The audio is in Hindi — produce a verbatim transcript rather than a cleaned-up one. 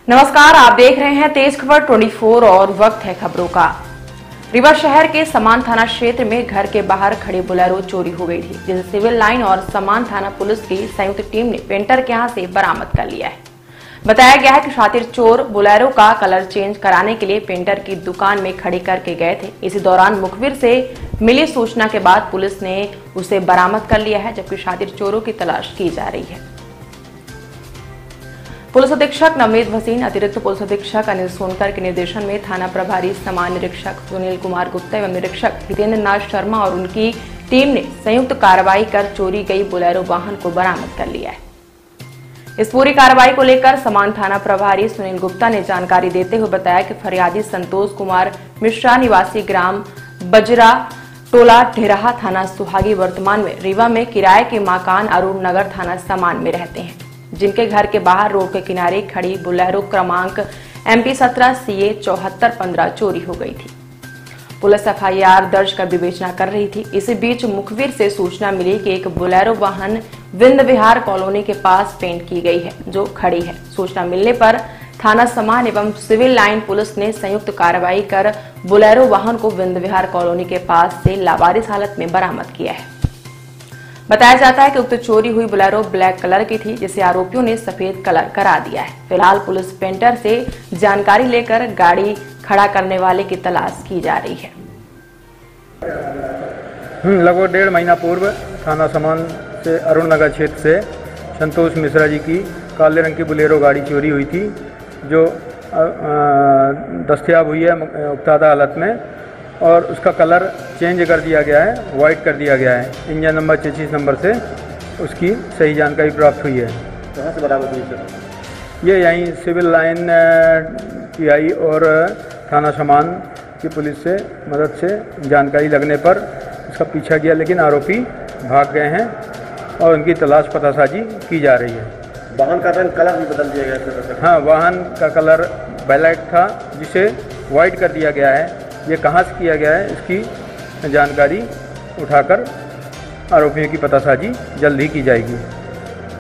नमस्कार, आप देख रहे हैं तेज खबर चौबीस और वक्त है खबरों का। रीवा शहर के समान थाना क्षेत्र में घर के बाहर खड़ी बोलेरो चोरी हो गई थी, जिसे सिविल लाइन और समान थाना पुलिस की संयुक्त टीम ने पेंटर के यहां से बरामद कर लिया है। बताया गया है कि शातिर चोर बोलेरो का कलर चेंज कराने के लिए पेंटर की दुकान में खड़ी करके गए थे। इसी दौरान मुखबिर से मिली सूचना के बाद पुलिस ने उसे बरामद कर लिया है, जबकि शातिर चोरों की तलाश की जा रही है। पुलिस अधीक्षक नवनीत भसीन, अतिरिक्त पुलिस अधीक्षक अनिल सोनकर के निर्देशन में थाना प्रभारी समान निरीक्षक सुनील कुमार गुप्ता एवं निरीक्षक हितेंद्र नाथ शर्मा और उनकी टीम ने संयुक्त कार्रवाई कर चोरी गई बोलेरो वाहन को बरामद कर लिया है। इस पूरी कार्रवाई को लेकर समान थाना प्रभारी सुनील गुप्ता ने जानकारी देते हुए बताया कि फरियादी संतोष कुमार मिश्रा निवासी ग्राम बजरा टोला ढेराहा थाना सुहागी वर्तमान में रीवा में किराए के मकान अरुण नगर थाना समान में रहते हैं, जिनके घर के बाहर रोड के किनारे खड़ी बोलेरो क्रमांक एम पी सत्रह सी ए चौहत्तर पंद्रह चोरी हो गई थी। पुलिस एफ आई आर दर्ज कर विवेचना कर रही थी। इसी बीच मुखबिर से सूचना मिली कि एक बोलेरो वाहन विंद विहार कॉलोनी के पास पेंट की गई है, जो खड़ी है। सूचना मिलने पर थाना समान एवं सिविल लाइन पुलिस ने संयुक्त कार्रवाई कर बोलेरो वाहन को विंद विहार कॉलोनी के पास से लावारिस हालत में बरामद किया है। बताया जाता है कि उक्त चोरी हुई बोलेरो ब्लैक कलर की थी, जिसे आरोपियों ने सफेद कलर करा दिया है। फिलहाल पुलिस पेंटर से जानकारी लेकर गाड़ी खड़ा करने वाले की तलाश की जा रही है। लगभग डेढ़ महीना पूर्व थाना समान से अरुण नगर क्षेत्र से संतोष मिश्रा जी की काले रंग की बोलेरो गाड़ी चोरी हुई थी, जो दस्तयाब हुई है मुक्तादा हालत में, और उसका कलर चेंज कर दिया गया है, वाइट कर दिया गया है। इंजन नंबर चौंतीस नंबर से उसकी सही जानकारी प्राप्त हुई है। कहाँ से बरामद हुई सर? ये यहीं सिविल लाइन पी आई और थाना समान की पुलिस से मदद से जानकारी लगने पर उसका पीछा किया, लेकिन आरोपी भाग गए हैं और उनकी तलाश पतासाजी की जा रही है। वाहन का रंग कलर भी बदल दिया गया सर? हाँ, वाहन का कलर ब्लैक था, जिसे वाइट कर दिया गया है। ये कहाँ से किया गया है, इसकी जानकारी उठाकर आरोपियों की पतासाजी जल्द ही की जाएगी।